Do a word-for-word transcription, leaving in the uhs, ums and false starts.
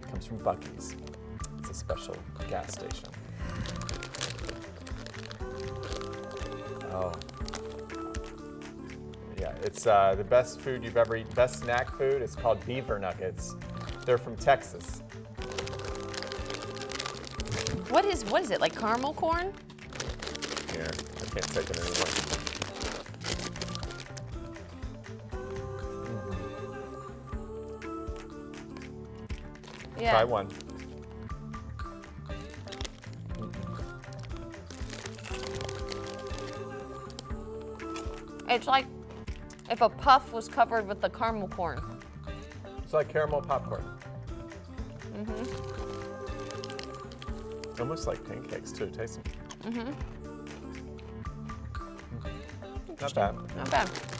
Comes from Buc-ee's. It's a special gas station. Oh. Yeah, it's uh, the best food you've ever eaten. Best snack food. It's called Beaver nuggets. They're from Texas. What is what is it, like caramel corn? Here, I can't take it anymore. Yeah. Try one. It's like if a puff was covered with the caramel corn. It's like caramel popcorn. Mm-hmm. Almost like pancakes too, tasting. Mm-hmm. Not bad. Not bad.